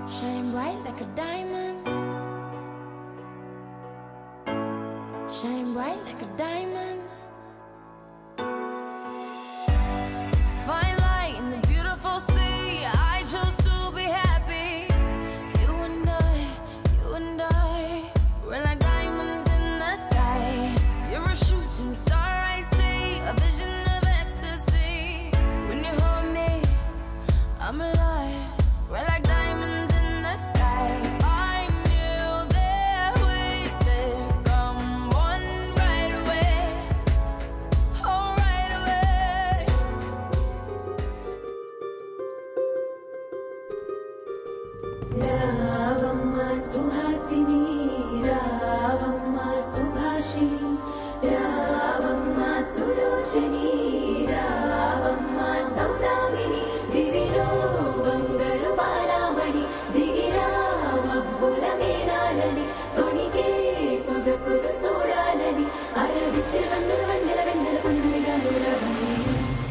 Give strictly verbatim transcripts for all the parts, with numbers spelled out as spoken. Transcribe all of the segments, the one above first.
Shine bright like a diamond. Shine bright like a diamond. Find light in the beautiful sea. I chose to be happy. You and I, you and I, we're like diamonds in the sky. You're a shooting star, I see, a vision of ecstasy. When you hold me, I'm alive. We're like diamonds in the sky. I knew that we'd become one right away. Oh, right away. Ravamma Suhasini, Ravamma Subhashini, Ravamma Sulochani, Ravamma Saudamini, Divino Bangaru Balamani, Digira Mabbula Menalani, Tonike Suga Suga Sodalani, Aravichil Vandala Vandala Vandala Pundumiga Nulavani.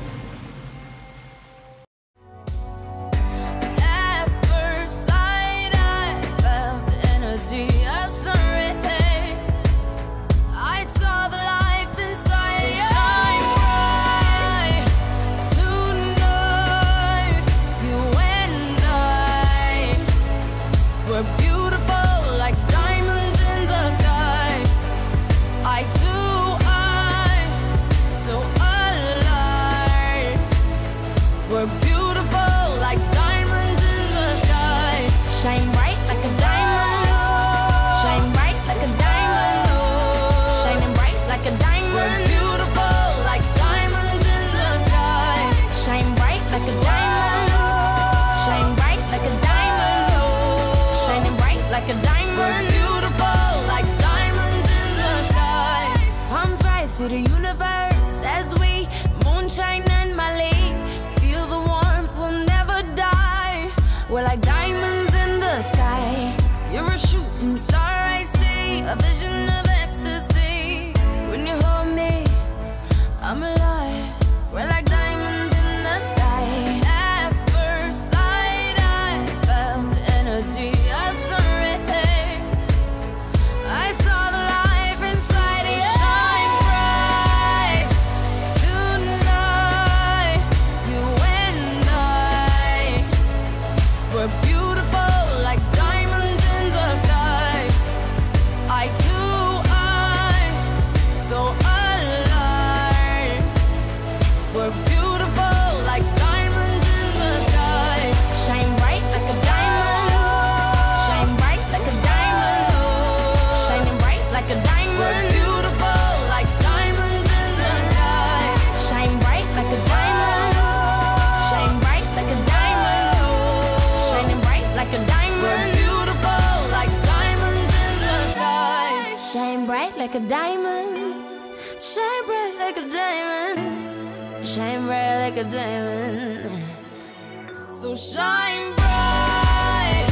At first sight, I felt the energy of sun rays. I saw the life inside you. Shine bright tonight. You and I were beautiful like diamonds in the sky. I too, I so alive. We're beautiful like diamonds in the sky. Shine bright like a diamond. Shine bright like a diamond. Shining bright like a diamond. We're beautiful like diamonds in the sky. Shine bright like a diamond. Shine bright like a diamond. Shining bright like a diamond. We're beautiful like diamonds in the sky. Palms rise to the universe as we moonshine and Malay. Feel the warmth, we'll never die. We're like diamonds in the sky. You're a shooting star, I see, a vision of ecstasy. When you hold me, I'm alive. We're like diamonds in the sky. At first sight, I felt the energy of sun rays. I saw the life inside you. Shine bright tonight. You and I were beautiful like diamonds in the sky. I too, I so alive. We're beautiful like diamonds in the sky. Shine bright like a diamond. Shine bright like a diamond. Shining bright like a diamond. We're beautiful like diamonds in the sky. Shine bright like a diamond. Shine bright like a diamond. Shining bright like a diamond. We're beautiful like diamonds in the sky. Shine bright like a diamond. Shine bright like a diamond. Shine bright like a diamond. So shine bright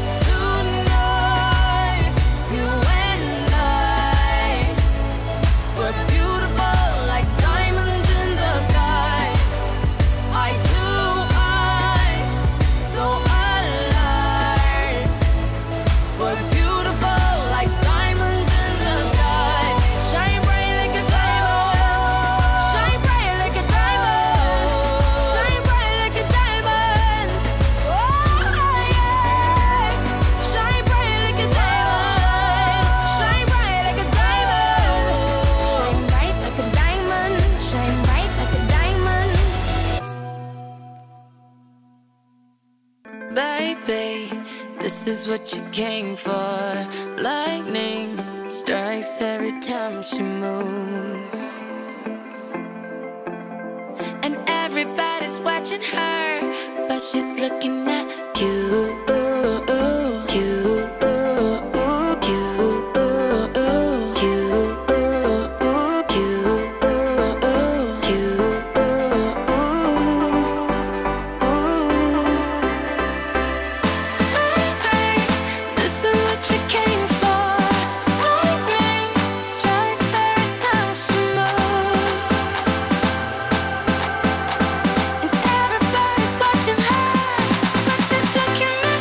tonight. You and I were beautiful like diamonds in the sky. I too, I so alive. We're beautiful like diamonds in the sky. Shine bright like a diamond. Shine bright like a diamond. Shine bright like a diamond. Oh yeah. Shine bright like a diamond. Shine bright like a diamond. Shine bright like a diamond. Shine bright like a diamond. Baby, this is what you came for. Lightning strikes every time she moves, and everybody's watching her, but she's looking at you. You, this is what you came for. Lightning strikes every time she moves, and everybody's watching her, but she's looking at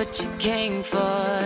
what you came for.